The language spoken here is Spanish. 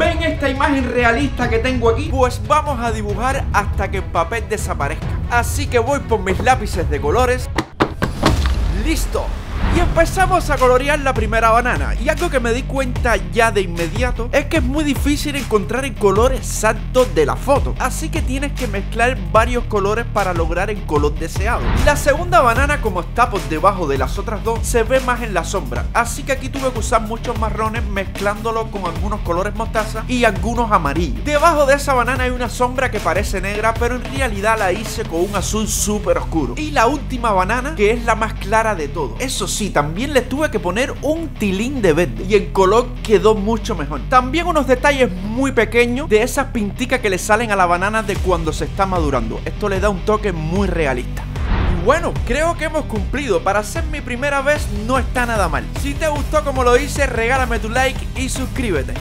¿Ven esta imagen realista que tengo aquí? Pues vamos a dibujar hasta que el papel desaparezca. Así que voy por mis lápices de colores. ¡Listo! Y empezamos a colorear la primera banana. Y algo que me di cuenta ya de inmediato es que es muy difícil encontrar el color exacto de la foto. Así que tienes que mezclar varios colores para lograr el color deseado. La segunda banana, como está por debajo de las otras dos, se ve más en la sombra. Así que aquí tuve que usar muchos marrones mezclándolo con algunos colores mostaza y algunos amarillos. Debajo de esa banana hay una sombra que parece negra, pero en realidad la hice con un azul súper oscuro. Y la última banana, que es la más clara de todo. Eso sí, también le tuve que poner un tilín de verde y el color quedó mucho mejor. También unos detalles muy pequeños de esas pinticas que le salen a la banana de cuando se está madurando. Esto le da un toque muy realista. Y bueno, creo que hemos cumplido. Para ser mi primera vez no está nada mal. Si te gustó como lo hice, regálame tu like y suscríbete.